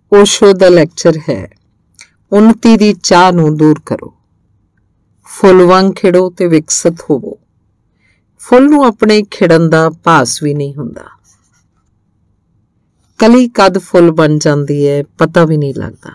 ओशो दा लैक्चर है उन्नति दी चाह नूं दूर करो। फुੱਲ वांग खिड़ो ते विकसित होवो। फुੱਲ नूं अपने खिड़न दा भास भी नहीं हुंदा। कली कद फुੱਲ बन जाती है पता भी नहीं लगता,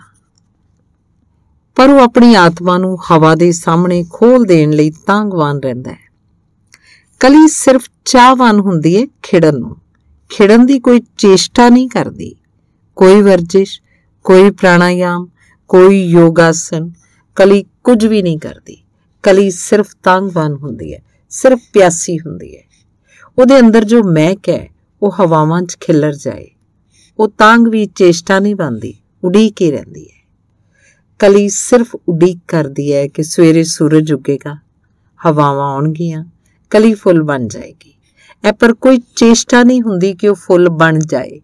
पर वो अपनी आत्मा नूं हवा दे सामने खोल देण लई तांगवान रहिंदा है। कली सिर्फ चाहवान हुंदी है खिड़न नूं। खिड़न दी कोई चेष्टा नहीं करदी, कोई वर्जिश, कोई प्राणायाम, कोई योगासन। कली कुछ भी नहीं करदी। कली सिर्फ तांगवान हुंदी है, सिर्फ प्यासी हुंदी है। ਉਹਦੇ अंदर जो महक है वो हवावां 'ਚ खिलर जाए। वो तांग भी चेष्टा नहीं बनदी, उड़ीक ही रहिंदी है। कली सिर्फ उड़ीक करदी है कि सवेरे सूरज उगेगा, हवावां आउणगीਆਂ, कली फुੱਲ बन जाएगी। ए पर कोई चेष्टा नहीं हुंदी कि वो फुੱਲ बन जाए।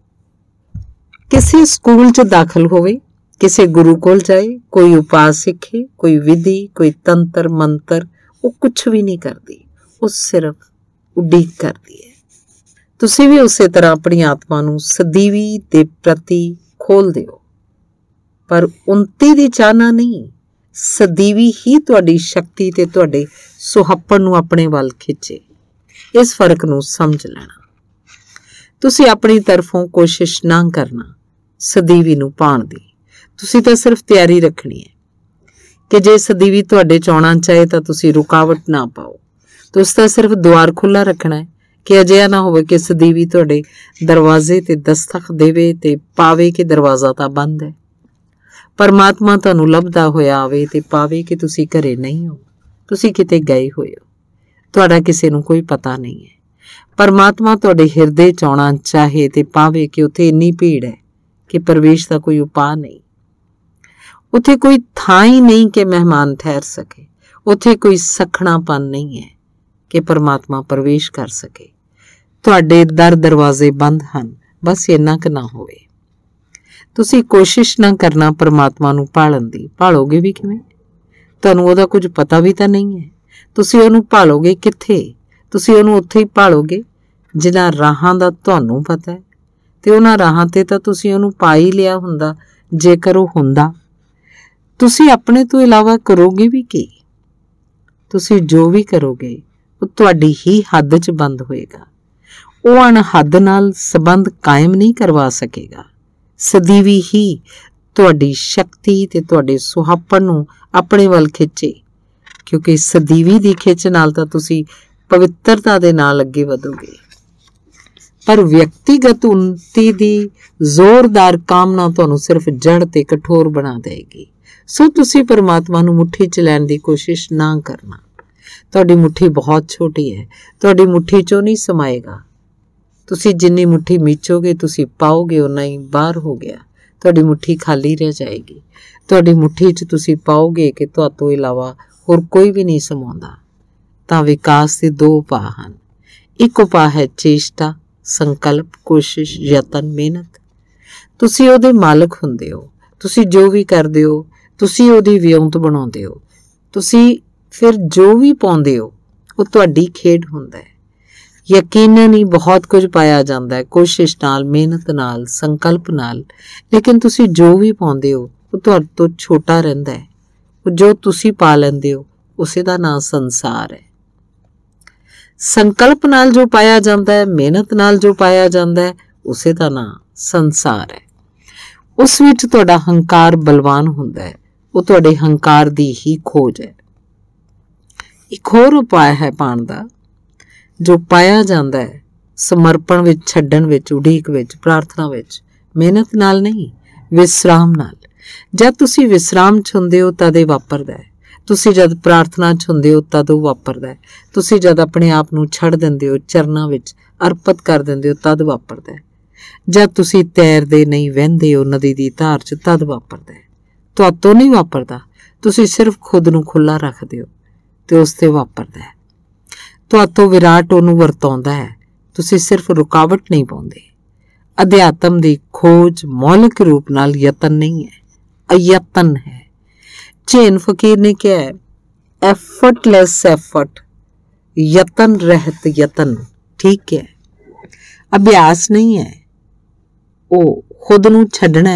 किसी स्कूल 'ਚ दाखिल होवे, किसी गुरु कोल जाए, कोई उपाय सीखे, कोई विधि, कोई तंत्र मंत्र, वो कुछ भी नहीं करती, वो सिर्फ उड़ीक करती है। तुसी भी उसे तरह अपनी आत्मा नूं सदीवी दे प्रति खोल दिओ, पर उन्नति दी चाहना नहीं। सदीवी ही तुहाडी शक्ति ते तुहाडे सुहप्पण नूं अपने वल खिचे। इस फर्क नूं समझ लेना। तुसी अपनी तरफों कोशिश ना करना सदीवी नूं पाण दी। तुसी तां सिर्फ तैयारी रखनी है कि जे सदीवी तुहाडे च आउणा चाहे तां तुसी रुकावट ना पाओ। तुसी तां सिर्फ द्वार खुला रखना है कि अजिहा ना होवे कि सदीवी तुहाडे दरवाजे ते दस्तक देवे ते पावे कि दरवाजा तां बंद है। परमात्मा तुहानूं लभदा होया आवे ते पावे कि तुसी घरे नहीं हो, तुसी किते गए होए हो, तुहाडा किसे नूं कोई पता नहीं है। परमात्मा तुहाडे हिरदे च आउणा चाहे ते पावे कि उत्थे इन्नी भीड़ है कि प्रवेश का कोई उपाय नहीं। उत्थे कोई थां ही नहीं कि मेहमान ठहर सके। उत्थे कोई सखणापन नहीं है कि परमात्मा प्रवेश कर सके। तुहाडे दर दरवाजे बंद हन, बस इन्ना क ना होवे। तुसी कोशिश ना करना परमात्मा नूं भालण दी। भालोगे भी किवें? तुहानूं ओहदा कुछ पता भी तां नहीं है। तुसी ओहनूं भालोगे कित्थे? तुसी ओहनूं उत्थे ही भालोगे जिन्हां राहां दा तुहानूं पता है, ते उन्हां राहां ते तां तुसी ओहनूं पा ही लिया हुंदा जेकर ओह हुंदा। तुसी अपने तो इलावा करोगे भी की? तुसी जो भी करोगे वो तुहाडी ही हद च बंद होएगा। वो अणहद नाल संबंध कायम नहीं करवा सकेगा। सदीवी ही तुहाडी शक्ति ते तुहाडे सुहप्पण नूं अपने वल खिचे, क्योंकि सदीवी दी खिच नाल तां तुसी पवित्रता दे नाल अगे वधोगे। पर व्यक्तिगत उन्नति दी जोरदार कामना तुहानूं सिर्फ जड़ ते कठोर बना देगी। सो तुसी परमात्मा नूं मुट्ठी च लैण दी कोशिश ना करना। तुहाडी मुट्ठी बहुत छोटी है, तुहाडी मुट्ठी चों नहीं समाएगा। तुसी जिन्नी मुट्ठी मीचोगे तुसी पाओगे उन्ना ही बाहर हो गया। तुहाडी मुट्ठी खाली रह जाएगी। तुहाडी मुट्ठी च तुसी पाओगे कि तुहाडे तो इलावा होर कोई भी नहीं समाउंदा। तां विकास दे दो उपाय हन। एक उपाय है चेष्टा, संकल्प, कोशिश, यतन, मेहनत। तुसी ओहदे मालक हुंदे हो। तुसी जो भी करदे हो तुसी ओहदी विਉਂਤ बनाउंदे हो। तुसी फिर जो भी पाउंदे हो वो तुहाडी खेड हुंदा है। यकीनन ही बहुत कुछ पाया जाता है कोशिश नाल, मेहनत नाल, संकल्प नाल, लेकिन तुसी जो भी पाउंदे हो वो तुहाडे तो छोटा रहिंदा है। जो तुसी पा लैंदे हो उसे दा नाम संसार है। संकल्प नाल जो पाया जाता है, मेहनत नाल जो पाया जाता है, उसे दा नाम संसार है। उस विच तुहाडा हंकार बलवान हुंदा है। वो तुहाडे हंकार दी ही खोज है। एक होर उपाय है पाण दा जो पाया जाता है समर्पण विच, छड्डण विच, उड़ीक विच, प्रार्थना विच, मेहनत नाल नहीं, विश्राम नाल। जद तुसी विश्राम च हुंदे हो तद वापरदा है। तुसी जद प्रार्थना च हुंदे हो तद वापरदा है। तुसी जद अपने आप नूं छड्ड दिंदे हो, चरनां विच अर्पित कर दिंदे हो तद वापरदा है। जद तुसी तैरदे नहीं, वहिंदे हो नदी दी धार च तद वापरदा है। तुहातों नहीं वापरदा, तुसी सिर्फ खुद नूं खुला रखदे हो ते उस ते वापरदा है। तुहातों विराट ओनूं वरताउंदा है, तुसी सिर्फ रुकावट नहीं पाउंदे। अध्यात्म दी खोज मौलिक रूप नाल यतन नहीं है, अयतन है। जैन फकीर ने क्या है, एफर्टलेस एफर्ट, यतन रहत यतन। ठीक है, अभ्यास नहीं है, वो खुद नूं छड्डना है,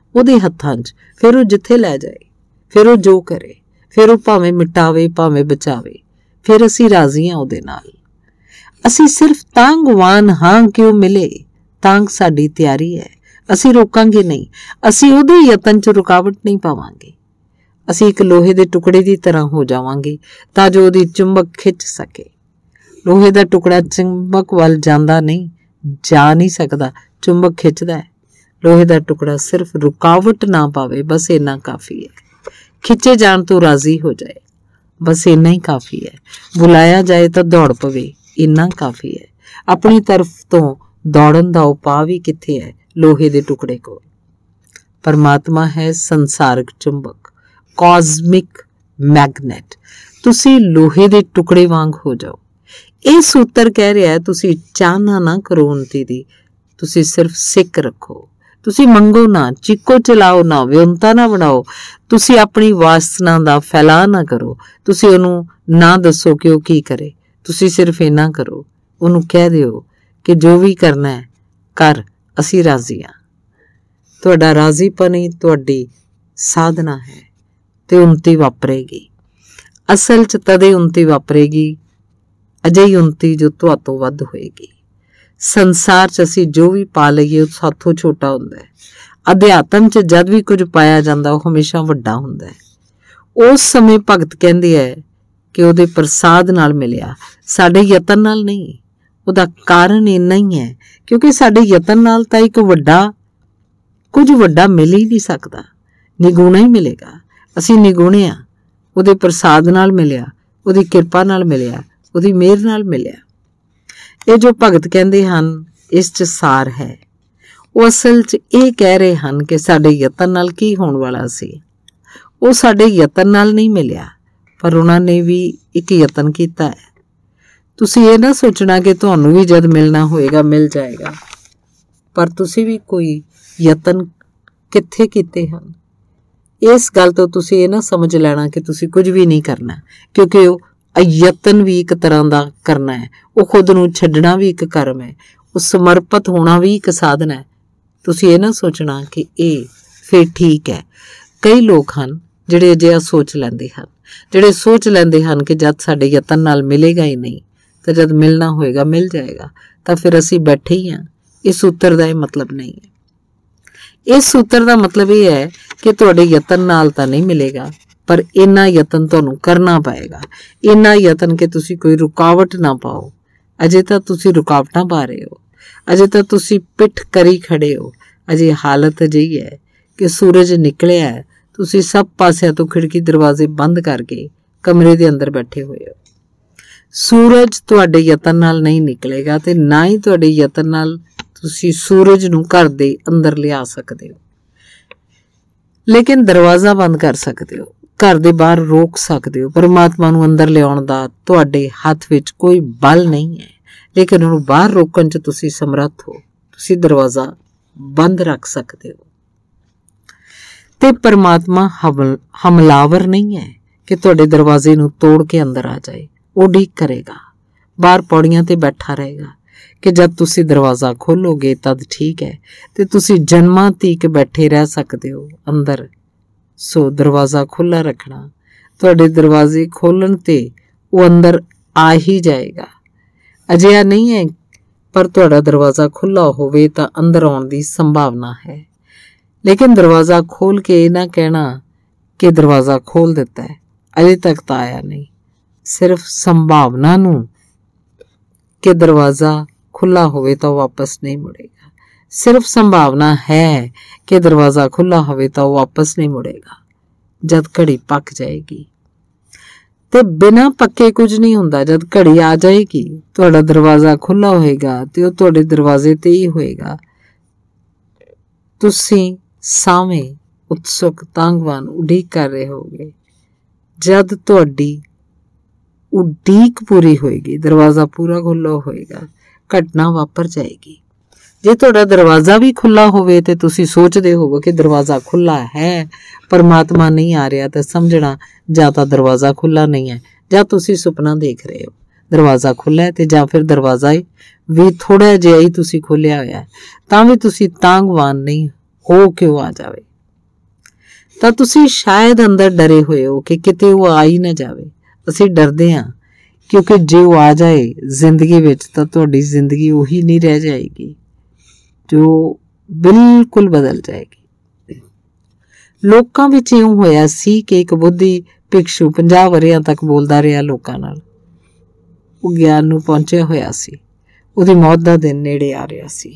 ਉਹਦੇ ਹੱਥਾਂ 'ਚ। ਫਿਰ ਉਹ ਜਿੱਥੇ ਲੈ ਜਾਏ, ਫਿਰ ਉਹ ਜੋ ਕਰੇ, ਫਿਰ ਉਹ ਭਾਵੇਂ ਮਿਟਾਵੇ ਭਾਵੇਂ ਬਚਾਵੇ, ਫਿਰ ਅਸੀਂ ਰਾਜ਼ੀ ਹਾਂ ਉਹਦੇ ਨਾਲ। ਅਸੀਂ ਸਿਰਫ ਤਾਂਘਵਾਨ ਹਾਂ ਕਿ ਉਹ ਮਿਲੇ। ਤਾਂਘ ਸਾਡੀ ਤਿਆਰੀ ਹੈ, ਅਸੀਂ ਰੋਕਾਂਗੇ ਨਹੀਂ। ਅਸੀਂ ਉਹਦੇ ਯਤਨ 'ਚ ਰੁਕਾਵਟ ਨਹੀਂ ਪਾਵਾਂਗੇ। ਅਸੀਂ ਇੱਕ ਲੋਹੇ ਦੇ ਟੁਕੜੇ ਦੀ ਤਰ੍ਹਾਂ ਹੋ ਜਾਵਾਂਗੇ ਤਾਂ ਜੋ ਉਹਦੀ ਚੁੰਬਕ ਖਿੱਚ ਸਕੇ। ਲੋਹੇ ਦਾ ਟੁਕੜਾ ਚੁੰਬਕ ਵੱਲ ਜਾਂਦਾ ਨਹੀਂ, ਜਾ ਨਹੀਂ ਸਕਦਾ, ਚੁੰਬਕ ਖਿੱਚਦਾ ਹੈ। ਲੋਹੇ ਦਾ ਟੁਕੜਾ ਸਿਰਫ ਰੁਕਾਵਟ ਨਾ ਪਾਵੇ, ਬਸ ਇੰਨਾ ਕਾਫੀ ਹੈ। ਖਿੱਚੇ ਜਾਣ ਤੋਂ ਰਾਜ਼ੀ ਹੋ ਜਾਏ, ਬਸ ਇੰਨਾ ਹੀ ਕਾਫੀ ਹੈ। ਬੁਲਾਇਆ ਜਾਏ ਤਾਂ ਦੌੜ ਪਵੇ, ਇੰਨਾ ਕਾਫੀ ਹੈ। ਆਪਣੀ ਤਰਫ ਤੋਂ ਦੌੜਨ ਦਾ ਉਪਾਅ ਵੀ ਕਿੱਥੇ ਹੈ? ਲੋਹੇ ਦੇ ਟੁਕੜੇ ਕੋਲ। ਪਰਮਾਤਮਾ ਹੈ ਸੰਸਾਰਕ ਚੁੰਬਕ, ਕਾਜ਼ਮਿਕ ਮੈਗਨੇਟ। ਤੁਸੀਂ ਲੋਹੇ ਦੇ ਟੁਕੜੇ ਵਾਂਗ ਹੋ ਜਾਓ। ਇਹ ਸੂਤਰ ਕਹਿ ਰਿਹਾ ਹੈ ਤੁਸੀਂ ਚਾਹਨਾ ਨਾ ਕਰੋ ਉਨਤੀ ਦੀ, ਤੁਸੀਂ ਸਿਰਫ ਸਿੱਕ ਰੱਖੋ। ਤੁਸੀਂ ਮੰਗੋ ਨਾ, ਚੀਕੋ ਚਲਾਓ ਨਾ, ਵਿਉਂਤਾ ਨਾ ਬਣਾਓ। ਤੁਸੀਂ ਆਪਣੀ ਵਾਸਨਾ ਦਾ ਫੈਲਾਅ ਨਾ ਕਰੋ। ਤੁਸੀਂ ਉਹਨੂੰ ਨਾ ਦੱਸੋ ਕਿ ਉਹ ਕੀ ਕਰੇ। ਤੁਸੀਂ ਸਿਰਫ ਇੰਨਾ ਕਰੋ, ਉਹਨੂੰ ਕਹਿ ਦਿਓ ਕਿ ਜੋ ਵੀ ਕਰਨਾ ਹੈ ਕਰ, ਅਸੀਂ ਰਾਜ਼ੀ ਹਾਂ। ਤੁਹਾਡਾ ਰਾਜ਼ੀਪਨ ਹੀ ਤੁਹਾਡੀ ਸਾਧਨਾ ਹੈ ਤੇ ਉਨਤੀ ਵਾਪਰੇਗੀ। ਅਸਲ 'ਚ ਤਦੇ ਉਨਤੀ ਵਾਪਰੇਗੀ, ਅਜਿਹੀ ਉਨਤੀ ਜੋ ਤੁਹਾਤੋਂ ਵੱਧ ਹੋਏਗੀ। ਸੰਸਾਰ 'ਚ ਅਸੀਂ ਜੋ ਵੀ ਪਾ ਲਈਏ ਉਹ ਸਾਥੋਂ ਛੋਟਾ ਹੁੰਦਾ ਹੈ। ਅਧਿਆਤਮ 'ਚ ਜਦ ਵੀ ਕੁਝ ਪਾਇਆ ਜਾਂਦਾ ਉਹ ਹਮੇਸ਼ਾ ਵੱਡਾ ਹੁੰਦਾ ਹੈ। ਉਸ ਸਮੇਂ ਭਗਤ ਕਹਿੰਦੇ ਹੈ ਕਿ ਉਹਦੇ ਪ੍ਰਸਾਦ ਨਾਲ ਮਿਲਿਆ, ਸਾਡੇ ਯਤਨ ਨਾਲ ਨਹੀਂ। ਉਹਦਾ ਕਾਰਨ ਇੰਨਾ ਹੀ ਹੈ ਕਿਉਂਕਿ ਸਾਡੇ ਯਤਨ ਨਾਲ ਤਾਂ ਇੱਕ ਕੁਝ ਵੱਡਾ ਮਿਲ ਹੀ ਨਹੀਂ ਸਕਦਾ, ਨਿਗੁਣਾ ਹੀ ਮਿਲੇਗਾ। ਅਸੀਂ ਨਿਗੁਣੇ ਹਾਂ, ਉਹਦੇ ਪ੍ਰਸਾਦ ਨਾਲ ਮਿਲਿਆ, ਉਹਦੀ ਕਿਰਪਾ ਨਾਲ ਮਿਲਿਆ, ਉਹਦੀ ਮਿਹਰ ਨਾਲ ਮਿਲਿਆ। ਇਹ ਜੋ ਭਗਤ ਕਹਿੰਦੇ ਹਨ ਇਸ 'ਚ ਸਾਰ ਹੈ। ਉਹ ਅਸਲ 'ਚ ਇਹ ਕਹਿ ਰਹੇ ਹਨ ਕਿ ਸਾਡੇ ਯਤਨ ਨਾਲ ਕੀ ਹੋਣ ਵਾਲਾ ਸੀ। ਉਹ ਸਾਡੇ ਯਤਨ ਨਾਲ ਨਹੀਂ ਮਿਲਿਆ, ਪਰ ਉਹਨਾਂ ਨੇ ਵੀ ਇੱਕ ਯਤਨ ਕੀਤਾ ਹੈ। ਤੁਸੀਂ ਇਹ ਨਾ ਸੋਚਣਾ ਕਿ ਤੁਹਾਨੂੰ ਵੀ ਜਦ ਮਿਲਣਾ ਹੋਏਗਾ ਮਿਲ ਜਾਏਗਾ, ਪਰ ਤੁਸੀਂ ਵੀ ਕੋਈ ਯਤਨ ਕਿੱਥੇ ਕੀਤੇ ਹਨ। ਇਸ ਗੱਲ ਤੋਂ ਤੁਸੀਂ ਇਹ ਨਾ ਸਮਝ ਲੈਣਾ ਕਿ ਤੁਸੀਂ ਕੁਝ ਵੀ ਨਹੀਂ ਕਰਨਾ, ਕਿਉਂਕਿ ਉਹ ਯਤਨ ਵੀ ਇੱਕ ਤਰ੍ਹਾਂ ਦਾ ਕਰਨਾ ਹੈ। ਉਹ ਖੁਦ ਨੂੰ ਛੱਡਣਾ ਵੀ ਇੱਕ ਕਰਮ ਹੈ। ਉਹ ਸਮਰਪਿਤ ਹੋਣਾ ਵੀ ਇੱਕ ਸਾਧਨਾ ਹੈ। ਤੁਸੀਂ ਇਹ ਨਾ ਸੋਚਣਾ ਕਿ ਇਹ ਫਿਰ ਠੀਕ ਹੈ। ਕਈ ਲੋਕ ਹਨ ਜਿਹੜੇ ਅਜਿਹਾ ਸੋਚ ਲੈਂਦੇ ਹਨ, ਜਿਹੜੇ ਸੋਚ ਲੈਂਦੇ ਹਨ ਕਿ ਜਦ ਸਾਡੇ ਯਤਨ ਨਾਲ ਮਿਲੇਗਾ ਹੀ ਨਹੀਂ ਤਾਂ ਜਦ ਮਿਲਣਾ ਹੋਏਗਾ ਮਿਲ ਜਾਏਗਾ, ਤਾਂ ਫਿਰ ਅਸੀਂ ਬੈਠੇ ਹੀ ਹਾਂ। ਇਸ ਸੂਤਰ ਦਾ ਇਹ ਮਤਲਬ ਨਹੀਂ ਹੈ। ਇਸ ਸੂਤਰ ਦਾ ਮਤਲਬ ਇਹ ਹੈ ਕਿ ਤੁਹਾਡੇ ਯਤਨ ਨਾਲ ਤਾਂ ਨਹੀਂ ਮਿਲੇਗਾ, ਪਰ ਇੰਨਾ ਯਤਨ ਤੁਹਾਨੂੰ ਕਰਨਾ ਪਏਗਾ। ਇੰਨਾ ਯਤਨ ਕਿ ਤੁਸੀਂ ਕੋਈ ਰੁਕਾਵਟ ਨਾ ਪਾਓ। ਅਜੇ ਤਾਂ ਤੁਸੀਂ ਰੁਕਾਵਟਾਂ ਪਾ ਰਹੇ ਹੋ, ਅਜੇ ਤਾਂ ਤੁਸੀਂ ਪਿੱਠ ਕਰੀ ਖੜੇ ਹੋ। ਅਜੇ ਹਾਲਤ ਅਜਿਹੀ ਹੈ ਕਿ ਸੂਰਜ ਨਿਕਲਿਆ ਹੈ, ਤੁਸੀਂ ਸਭ ਪਾਸਿਆਂ ਤੋਂ ਖਿੜਕੀ ਦਰਵਾਜ਼ੇ ਬੰਦ ਕਰਕੇ ਕਮਰੇ ਦੇ ਅੰਦਰ ਬੈਠੇ ਹੋਏ ਹੋ। ਸੂਰਜ ਤੁਹਾਡੇ ਯਤਨ ਨਾਲ ਨਹੀਂ ਨਿਕਲੇਗਾ ਤੇ ਨਾ ਹੀ ਤੁਹਾਡੇ ਯਤਨ ਨਾਲ ਤੁਸੀਂ ਸੂਰਜ ਨੂੰ ਘਰ ਦੇ ਅੰਦਰ ਲਿਆ ਸਕਦੇ ਹੋ। ਲੇਕਿਨ ਦਰਵਾਜ਼ਾ ਬੰਦ ਕਰ ਸਕਦੇ ਹੋ, ਘਰ ਦੇ ਬਾਹਰ ਰੋਕ ਸਕਦੇ ਹੋ। ਪਰਮਾਤਮਾ ਨੂੰ ਅੰਦਰ ਲਿਆਉਣ ਦਾ ਤੁਹਾਡੇ ਹੱਥ ਵਿੱਚ ਕੋਈ ਬਲ ਨਹੀਂ ਹੈ, ਲੇਕਿਨ ਉਹਨੂੰ ਬਾਹਰ ਰੋਕਣ 'ਚ ਤੁਸੀਂ ਸਮਰੱਥ ਹੋ। ਤੁਸੀਂ ਦਰਵਾਜ਼ਾ ਬੰਦ ਰੱਖ ਸਕਦੇ ਹੋ। ਤੇ ਪਰਮਾਤਮਾ ਹਮਲਾਵਰ ਨਹੀਂ ਹੈ ਕਿ ਤੁਹਾਡੇ ਦਰਵਾਜ਼ੇ ਨੂੰ ਤੋੜ ਕੇ ਅੰਦਰ ਆ ਜਾਏ। ਉਹ ਉਡੀਕ ਕਰੇਗਾ, ਬਾਹਰ ਪੌੜੀਆਂ ਤੇ ਬੈਠਾ ਰਹੇਗਾ ਕਿ ਜਦ ਤੁਸੀਂ ਦਰਵਾਜ਼ਾ ਖੋਲੋਗੇ ਤਦ ਠੀਕ ਹੈ, ਤੇ ਤੁਸੀਂ ਜਨਮਾਂ ਤੀਕ ਬੈਠੇ ਰਹਿ ਸਕਦੇ ਹੋ ਅੰਦਰ। ਸੋ ਦਰਵਾਜ਼ਾ ਖੁੱਲ੍ਹਾ ਰੱਖਣਾ। ਤੁਹਾਡੇ ਦਰਵਾਜ਼ੇ ਖੋਲ੍ਹਣ ਤੇ ਉਹ ਅੰਦਰ ਆ ਹੀ ਜਾਏਗਾ। ਅਜਿਹਾ ਨਹੀਂ ਹੈ, ਪਰ ਤੁਹਾਡਾ ਦਰਵਾਜ਼ਾ ਖੁੱਲ੍ਹਾ ਹੋਵੇ ਤਾਂ ਅੰਦਰ ਆਉਣ ਦੀ ਸੰਭਾਵਨਾ ਹੈ। ਲੇਕਿਨ ਦਰਵਾਜ਼ਾ ਖੋਲ੍ਹ ਕੇ ਇਹ ਨਾ ਕਹਿਣਾ ਕਿ ਦਰਵਾਜ਼ਾ ਖੋਲ੍ਹ ਦਿੱਤਾ ਹੈ, ਅਜੇ ਤੱਕ ਤਾਂ ਆਇਆ ਨਹੀਂ। ਸਿਰਫ ਸੰਭਾਵਨਾ ਨੂੰ ਕਿ ਦਰਵਾਜ਼ਾ ਖੁੱਲ੍ਹਾ ਹੋਵੇ ਤਾਂ ਉਹ ਵਾਪਸ ਨਹੀਂ ਮੁੜੇਗਾ। ਸਿਰਫ ਸੰਭਾਵਨਾ ਹੈ ਕਿ ਦਰਵਾਜ਼ਾ ਖੁੱਲ੍ਹਾ ਹੋਵੇ ਤਾਂ ਉਹ ਵਾਪਸ ਨਹੀਂ ਮੁੜੇਗਾ। ਜਦ ਘੜੀ ਪੱਕ ਜਾਏਗੀ ਤੇ ਬਿਨਾਂ ਪੱਕੇ ਕੁਝ ਨਹੀਂ ਹੁੰਦਾ। ਜਦ ਘੜੀ ਆ ਜਾਏਗੀ ਤੁਹਾਡਾ ਦਰਵਾਜ਼ਾ ਖੁੱਲ੍ਹਾ ਹੋਏਗਾ ਤੇ ਉਹ ਤੁਹਾਡੇ ਦਰਵਾਜ਼ੇ ਤੇ ਹੀ ਹੋਏਗਾ। ਤੁਸੀਂ ਸਾਵੇਂ ਉਤਸੁਕ ਤਾਂਘਵਾਨ ਉਡੀਕ ਕਰ ਰਹੇ ਹੋਗੇ। ਜਦ ਤੁਹਾਡੀ ਉਡੀਕ ਪੂਰੀ ਹੋਏਗੀ, ਦਰਵਾਜ਼ਾ ਪੂਰਾ ਖੁੱਲ੍ਹਾ ਹੋਏਗਾ, ਘਟਨਾ ਵਾਪਰ ਜਾਏਗੀ। ਜੇ ਤੁਹਾਡਾ ਦਰਵਾਜ਼ਾ ਵੀ ਖੁੱਲ੍ਹਾ ਹੋਵੇ ਤੇ ਤੁਸੀਂ ਸੋਚਦੇ ਹੋਵੋ ਕਿ ਦਰਵਾਜ਼ਾ ਖੁੱਲ੍ਹਾ ਹੈ, ਪਰਮਾਤਮਾ ਨਹੀਂ ਆ ਰਿਹਾ, ਤਾਂ ਸਮਝਣਾ ਜਾਂ ਤਾਂ ਦਰਵਾਜ਼ਾ ਖੁੱਲ੍ਹਾ ਨਹੀਂ ਹੈ ਜਾਂ ਤੁਸੀਂ ਸੁਪਨਾ ਦੇਖ ਰਹੇ ਹੋ। ਦਰਵਾਜ਼ਾ ਖੁੱਲ੍ਹਾ ਹੈ ਤੇ ਜਾਂ ਫਿਰ ਦਰਵਾਜ਼ਾ ਵੀ ਥੋੜ੍ਹਾ ਜਿਹਾ ਹੀ ਤੁਸੀਂ ਖੋਲ੍ਹਿਆ ਹੋਇਆ, ਤਾਂ ਵੀ ਤੁਸੀਂ ਤਾਂਘਵਾਨ ਨਹੀਂ ਹੋ ਕਿ ਉਹ ਆ ਜਾਵੇ। ਤਾਂ ਤੁਸੀਂ ਸ਼ਾਇਦ ਅੰਦਰ ਡਰੇ ਹੋਏ ਹੋ ਕਿ ਕਿਤੇ ਉਹ ਆ ਹੀ ਨਾ ਜਾਵੇ। ਅਸੀਂ ਡਰਦੇ ਹਾਂ ਕਿਉਂਕਿ ਜੇ ਉਹ ਆ ਜਾਏ ਜ਼ਿੰਦਗੀ ਵਿੱਚ ਤਾਂ ਤੁਹਾਡੀ ਜ਼ਿੰਦਗੀ ਉਹੀ ਨਹੀਂ ਰਹਿ ਜਾਏਗੀ ਜੋ ਬਿਲਕੁਲ ਬਦਲ ਜਾਏਗੀ। ਲੋਕਾਂ ਵਿੱਚ ਇਉਂ ਹੋਇਆ ਸੀ ਕਿ ਇੱਕ ਬੁੱਧੀ ਭਿਕਸ਼ੂ 50 ਵਰ੍ਹਿਆਂ ਤੱਕ ਬੋਲਦਾ ਰਿਹਾ ਲੋਕਾਂ ਨਾਲ। ਉਹ ਗਿਆਨ ਨੂੰ ਪਹੁੰਚਿਆ ਹੋਇਆ ਸੀ। ਉਹਦੀ ਮੌਤ ਦਾ ਦਿਨ ਨੇੜੇ ਆ ਰਿਹਾ ਸੀ।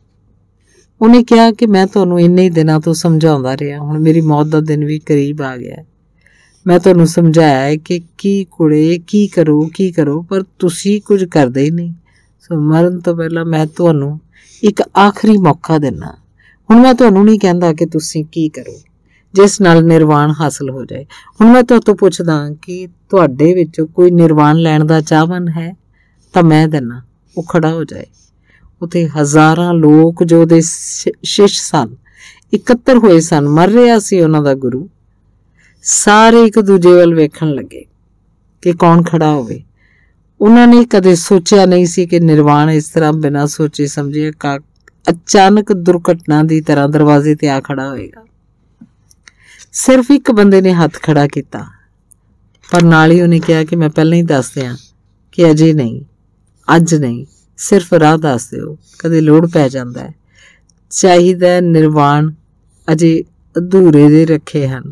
ਉਹਨੇ ਕਿਹਾ ਕਿ ਮੈਂ ਤੁਹਾਨੂੰ ਇੰਨੇ ਹੀ ਦਿਨਾਂ ਤੋਂ ਸਮਝਾਉਂਦਾ ਰਿਹਾ, ਹੁਣ ਮੇਰੀ ਮੌਤ ਦਾ ਦਿਨ ਵੀ ਕਰੀਬ ਆ ਗਿਆ। ਮੈਂ ਤੁਹਾਨੂੰ ਸਮਝਾਇਆ ਹੈ ਕਿ ਕੀ ਕਰੋ, ਪਰ ਤੁਸੀਂ ਕੁਝ ਕਰਦੇ ਹੀ ਨਹੀਂ। ਸੋ ਮਰਨ ਤੋਂ ਪਹਿਲਾਂ ਮੈਂ ਤੁਹਾਨੂੰ ਇੱਕ ਆਖਰੀ ਮੌਕਾ ਦਿੰਦਾ। ਹੁਣ ਮੈਂ ਤੁਹਾਨੂੰ ਨਹੀਂ ਕਹਿੰਦਾ ਕਿ ਤੁਸੀਂ ਕੀ ਕਰੋ ਜਿਸ ਨਾਲ ਨਿਰਵਾਣ ਹਾਸਲ ਹੋ ਜਾਏ। ਹੁਣ ਮੈਂ ਤੁਹਾਤੋਂ ਪੁੱਛਦਾ ਕਿ ਤੁਹਾਡੇ ਵਿੱਚੋਂ ਕੋਈ ਨਿਰਵਾਣ ਲੈਣ ਦਾ ਚਾਹਵਾਨ ਹੈ ਤਾਂ ਮੈਂ ਦਿੰਦਾ। ਉਹ ਖੜਾ ਹੋ ਜਾਏ। ਉੱਥੇ ਹਜ਼ਾਰਾਂ ਲੋਕ ਜੋ ਉਹਦੇ ਸ਼ਿਸ਼ ਸਨ ਇਕੱਤਰ ਹੋਏ ਸਨ। ਮਰ ਰਿਹਾ ਸੀ ਉਹਨਾਂ ਦਾ ਗੁਰੂ। ਸਾਰੇ ਇੱਕ ਦੂਜੇ ਵੱਲ ਵੇਖਣ ਲੱਗੇ ਕਿ ਕੌਣ ਖੜਾ ਹੋਵੇ। ਉਹਨਾਂ ਨੇ ਕਦੇ ਸੋਚਿਆ ਨਹੀਂ ਸੀ ਕਿ ਨਿਰਵਾਣ ਇਸ ਤਰ੍ਹਾਂ ਬਿਨਾਂ ਸੋਚੇ ਸਮਝੇ ਅਚਾਨਕ ਦੁਰਘਟਨਾ ਦੀ ਤਰ੍ਹਾਂ ਦਰਵਾਜ਼ੇ ਤੇ ਆ ਖੜਾ ਹੋਏਗਾ। ਸਿਰਫ ਇੱਕ ਬੰਦੇ ਨੇ ਹੱਥ ਖੜਾ ਕੀਤਾ, ਪਰ ਨਾਲ ਹੀ ਉਹਨੇ ਕਿਹਾ ਕਿ ਮੈਂ ਪਹਿਲਾਂ ਹੀ ਦੱਸ ਦਿਆਂ ਕਿ ਅਜੇ ਨਹੀਂ, ਅੱਜ ਨਹੀਂ, ਸਿਰਫ ਰਾਹ ਦੱਸ ਦਿਓ, ਕਦੇ ਲੋੜ ਪੈ ਜਾਂਦਾ ਹੈ। ਚਾਹੀਦਾ ਨਿਰਵਾਣ ਅਜੇ ਅਧੂਰੇ ਦੇ ਰੱਖੇ ਹਨ,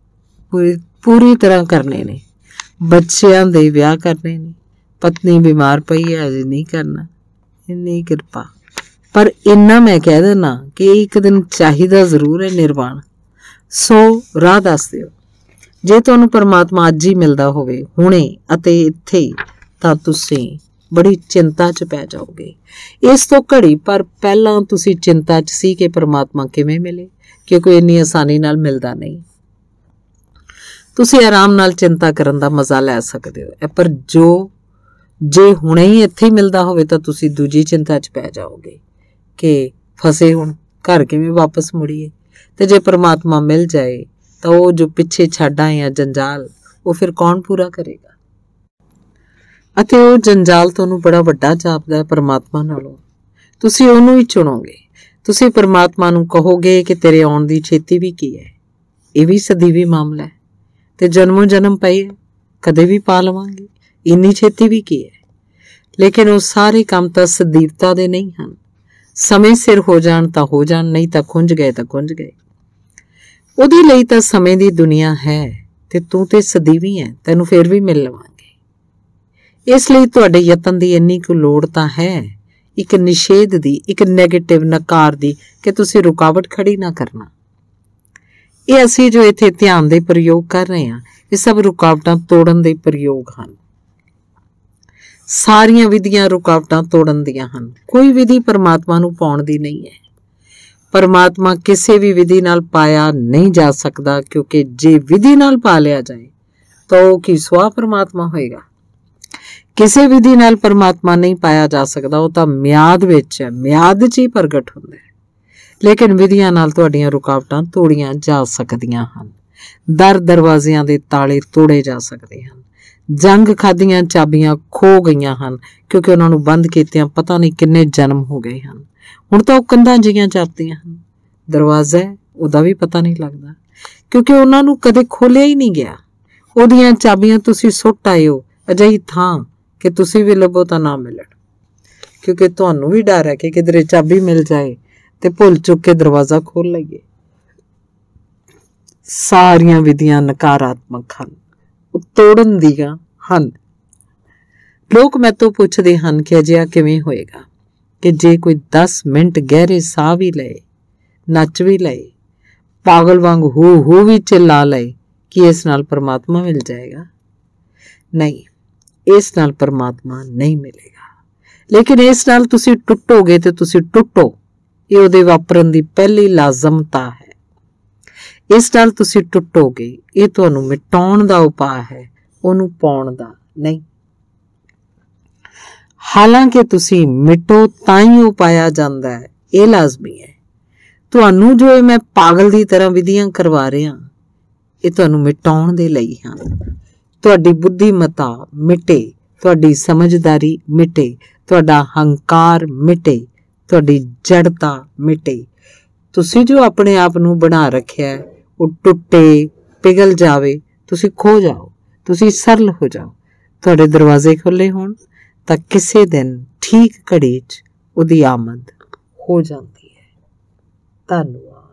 ਪੂਰੀ ਤਰ੍ਹਾਂ ਕਰਨੇ ਨੇ। ਬੱਚਿਆਂ ਦੇ ਵਿਆਹ ਕਰਨੇ ਨੇ, ਪਤਨੀ ਬਿਮਾਰ ਪਈ ਹੈ, ਅਜੇ ਨਹੀਂ ਕਰਨਾ, ਇੰਨੀ ਕਿਰਪਾ। ਪਰ ਇੰਨਾ ਮੈਂ ਕਹਿ ਦਿੰਦਾ ਕਿ ਇੱਕ ਦਿਨ ਚਾਹੀਦਾ ਜ਼ਰੂਰ ਹੈ ਨਿਰਵਾਣ। ਸੋ ਰਾਹ ਦੱਸ ਦਿਓ। ਜੇ ਤੁਹਾਨੂੰ ਪਰਮਾਤਮਾ ਅੱਜ ਹੀ ਮਿਲਦਾ ਹੋਵੇ, ਹੁਣੇ ਅਤੇ ਇੱਥੇ, ਤਾਂ ਤੁਸੀਂ ਬੜੀ ਚਿੰਤਾ 'ਚ ਪੈ ਜਾਓਗੇ। ਇਸ ਤੋਂ ਘੜੀ ਪਰ ਪਹਿਲਾਂ ਤੁਸੀਂ ਚਿੰਤਾ 'ਚ ਸੀ ਕਿ ਪਰਮਾਤਮਾ ਕਿਵੇਂ ਮਿਲੇ, ਕਿਉਂਕਿ ਇੰਨੀ ਆਸਾਨੀ ਨਾਲ ਮਿਲਦਾ ਨਹੀਂ। ਤੁਸੀਂ ਆਰਾਮ ਨਾਲ ਚਿੰਤਾ ਕਰਨ ਦਾ ਮਜ਼ਾ ਲੈ ਸਕਦੇ ਹੋ, ਪਰ ਜੇ ਹੁਣੇ ਹੀ ਇੱਥੇ ਮਿਲਦਾ ਹੋਵੇ ਤਾਂ ਤੁਸੀਂ ਦੂਜੀ ਚਿੰਤਾ 'ਚ ਪੈ ਜਾਓਗੇ ਕਿ ਫਸੇ ਹੁਣ ਘਰ ਕਿਵੇਂ ਵਾਪਸ ਮੁੜੀਏ। ਤੇ ਜੇ ਪਰਮਾਤਮਾ ਮਿਲ ਜਾਏ ਤਾਂ ਉਹ ਜੋ ਪਿੱਛੇ ਛੱਡ ਆਏ ਆ ਜੰਜਾਲ, ਉਹ ਫਿਰ ਕੌਣ ਪੂਰਾ ਕਰੇਗਾ। ਅਤੇ ਉਹ ਜੰਜਾਲ ਤੁਹਾਨੂੰ ਬੜਾ ਵੱਡਾ ਜਾਪਦਾ ਹੈ ਪਰਮਾਤਮਾ ਨਾਲੋਂ। ਤੁਸੀਂ ਉਹਨੂੰ ਹੀ ਚੁਣੋਗੇ। ਤੁਸੀਂ ਪਰਮਾਤਮਾ ਨੂੰ ਕਹੋਗੇ ਕਿ ਤੇਰੇ ਆਉਣ ਦੀ ਛੇਤੀ ਵੀ ਕੀ ਹੈ, ਇਹ ਵੀ ਸਦੀਵੀ ਮਾਮਲਾ ਹੈ ਤੇ ਜਨਮੋਂ ਜਨਮ ਪਏ ਕਦੇ ਵੀ ਪਾ ਲਵਾਂਗੇ, ਇੰਨੀ ਛੇਤੀ ਵੀ ਕੀ ਹੈ। ਲੇਕਿਨ ਉਹ ਸਾਰੇ ਕੰਮ ਤਾਂ ਸਦੀਵਤਾ ਦੇ ਨਹੀਂ ਹਨ। ਸਮੇਂ ਸਿਰ ਹੋ ਜਾਣ ਤਾਂ ਹੋ ਜਾਣ, ਨਹੀਂ ਤਾਂ ਖੁੰਝ ਗਏ ਤਾਂ ਖੁੰਝ ਗਏ। ਉਹਦੇ ਲਈ ਤਾਂ ਸਮੇਂ ਦੀ ਦੁਨੀਆ ਹੈ ਤੇ ਤੂੰ ਤੇ ਸਦੀਵੀ ਹੈ, ਤੈਨੂੰ ਫਿਰ ਵੀ ਮਿਲ ਲਵਾਂਗੇ। ਇਸ ਲਈ ਤੁਹਾਡੇ ਯਤਨ ਦੀ ਇੰਨੀ ਕੁ ਲੋੜ ਤਾਂ ਹੈ, ਇੱਕ ਨਿਸ਼ੇਧ ਦੀ, ਇੱਕ ਨੈਗੇਟਿਵ ਨਕਾਰ ਦੀ, ਕਿ ਤੁਸੀਂ ਰੁਕਾਵਟ ਖੜੀ ਨਾ ਕਰਨਾ। ਇਹ ਅਸੀਂ ਜੋ ਇੱਥੇ ਧਿਆਨ ਦੇ ਪ੍ਰਯੋਗ ਕਰ ਰਹੇ ਹਾਂ, ਇਹ ਸਭ ਰੁਕਾਵਟਾਂ ਤੋੜਨ ਦੇ ਪ੍ਰਯੋਗ ਹਨ। ਸਾਰੀਆਂ ਵਿਧੀਆਂ ਰੁਕਾਵਟਾਂ ਤੋੜਨ ਦੀਆਂ ਹਨ। ਕੋਈ ਵਿਧੀ ਪਰਮਾਤਮਾ ਨੂੰ ਪਾਉਣ ਦੀ ਨਹੀਂ ਹੈ। ਪਰਮਾਤਮਾ ਕਿਸੇ ਵੀ ਵਿਧੀ ਨਾਲ ਪਾਇਆ ਨਹੀਂ ਜਾ ਸਕਦਾ, ਕਿਉਂਕਿ ਜੇ ਵਿਧੀ ਨਾਲ ਪਾ ਲਿਆ ਜਾਏ ਤਾਂ ਉਹ ਕੀ ਸਵਾ ਪਰਮਾਤਮਾ ਹੋਏਗਾ। ਕਿਸੇ ਵਿਧੀ ਨਾਲ ਪਰਮਾਤਮਾ ਨਹੀਂ ਪਾਇਆ ਜਾ ਸਕਦਾ, ਉਹ ਤਾਂ ਮਿਆਦ ਵਿੱਚ ਹੈ, ਮਿਆਦ 'ਚ ਹੀ ਪ੍ਰਗਟ ਹੁੰਦਾ ਹੈ। ਲੇਕਿਨ ਵਿਧੀਆਂ ਨਾਲ ਤੁਹਾਡੀਆਂ ਰੁਕਾਵਟਾਂ ਤੋੜੀਆਂ ਜਾ ਸਕਦੀਆਂ ਹਨ। ਦਰਵਾਜ਼ਿਆਂ ਦੇ ਤਾਲੇ ਤੋੜੇ ਜਾ ਸਕਦੇ ਹਨ। ਜੰਗ ਖਾਦੀਆਂ ਚਾਬੀਆਂ ਖੋ ਗਈਆਂ ਹਨ, ਕਿਉਂਕਿ ਉਹਨਾਂ ਨੂੰ ਬੰਦ ਕੀਤਿਆਂ ਪਤਾ ਨਹੀਂ ਕਿੰਨੇ ਜਨਮ ਹੋ ਗਏ ਹਨ। ਹੁਣ ਤਾਂ ਉਹ ਕੰਧਾਂ ਜਿਹੀਆਂ ਜਾਪਦੀਆਂ ਹਨ। ਦਰਵਾਜ਼ਾ ਹੈ, ਉਹਦਾ ਵੀ ਪਤਾ ਨਹੀਂ ਲੱਗਦਾ, ਕਿਉਂਕਿ ਉਹਨਾਂ ਨੂੰ ਕਦੇ ਖੋਲਿਆ ਹੀ ਨਹੀਂ ਗਿਆ। ਉਹਦੀਆਂ ਚਾਬੀਆਂ ਤੁਸੀਂ ਸੁੱਟ ਆਏ ਹੋ ਅਜਿਹੀ ਥਾਂ ਕਿ ਤੁਸੀਂ ਵੀ ਲੱਭੋ ਤਾਂ ਨਾ ਮਿਲਣ, ਕਿਉਂਕਿ ਤੁਹਾਨੂੰ ਵੀ ਡਰ ਹੈ ਕਿ ਕਿਧਰੇ ਚਾਬੀ ਮਿਲ ਜਾਏ ਤੇ ਭੁੱਲ ਚੁੱਕ ਕੇ ਦਰਵਾਜ਼ਾ ਖੋਲ ਲਈਏ। ਸਾਰੀਆਂ ਵਿਧੀਆਂ ਨਕਾਰਾਤਮਕ ਹਨ, ਉਹ ਤੋੜਨ ਦੀਆਂ ਹਨ। ਲੋਕ ਮੈਥੋਂ ਪੁੱਛਦੇ ਹਨ ਕਿ ਅਜਿਹਾ ਕਿਵੇਂ ਹੋਏਗਾ ਕਿ ਜੇ ਕੋਈ 10 ਮਿੰਟ ਗਹਿਰੇ ਸਾਹ ਵੀ ਲਏ, ਨੱਚ ਵੀ ਲਏ, ਪਾਗਲ ਵਾਂਗ ਹੂ ਵੀ ਚਿੱਲਾ ਲਏ, ਕਿ ਇਸ ਨਾਲ ਪਰਮਾਤਮਾ ਮਿਲ ਜਾਏਗਾ। ਨਹੀਂ, ਇਸ ਨਾਲ ਪਰਮਾਤਮਾ ਨਹੀਂ ਮਿਲੇਗਾ। ਲੇਕਿਨ ਇਸ ਨਾਲ ਤੁਸੀਂ ਟੁੱਟੋਗੇ ਤੇ ਤੁਸੀਂ ਟੁੱਟੋ, ਇਹ ਉਹਦੇ ਵਾਪਰਨ ਦੀ ਪਹਿਲੀ ਲਾਜ਼ਮਤਾ ਹੈ। ਇਸ ਨਾਲ ਤੁਸੀਂ ਟੁੱਟੋਗੇ, ਇਹ ਤੁਹਾਨੂੰ ਮਿਟਾਉਣ ਦਾ ਉਪਾਅ ਹੈ, ਉਹਨੂੰ ਪਾਉਣ ਦਾ ਨਹੀਂ। ਹਾਲਾਂਕਿ ਤੁਸੀਂ ਮਿਟੋ ਤਾਂ ਹੀ ਉਹ ਪਾਇਆ ਜਾਂਦਾ ਹੈ, ਇਹ ਲਾਜ਼ਮੀ ਹੈ। ਤੁਹਾਨੂੰ ਜੋ ਮੈਂ ਪਾਗਲ ਦੀ ਤਰ੍ਹਾਂ ਵਿਧੀਆਂ ਕਰਵਾ ਰਿਹਾ, ਇਹ ਤੁਹਾਨੂੰ ਮਿਟਾਉਣ ਦੇ ਲਈ ਹਨ। ਤੁਹਾਡੀ ਬੁੱਧੀਮਤਾ ਮਿਟੇ, ਤੁਹਾਡੀ ਸਮਝਦਾਰੀ ਮਿਟੇ, ਤੁਹਾਡਾ ਹੰਕਾਰ ਮਿਟੇ, ਤੁਹਾਡੀ ਜੜਤਾ ਮਿਟੇ। ਤੁਸੀਂ ਜੋ ਆਪਣੇ ਆਪ ਨੂੰ ਬਣਾ ਰੱਖਿਆ ਉਹ ਟੁੱਟੇ, ਪਿਘਲ ਜਾਵੇ, ਤੁਸੀਂ ਖੋ ਜਾਓ, ਤੁਸੀਂ ਸਰਲ ਹੋ ਜਾਓ, ਤੁਹਾਡੇ ਦਰਵਾਜ਼ੇ ਖੁੱਲੇ ਹੋਣ ਤਾਂ ਕਿਸੇ ਦਿਨ ਠੀਕ ਘੜੀ 'ਚ ਉਹਦੀ ਆਮਦ ਹੋ ਜਾਂਦੀ ਹੈ। ਧੰਨਵਾਦ।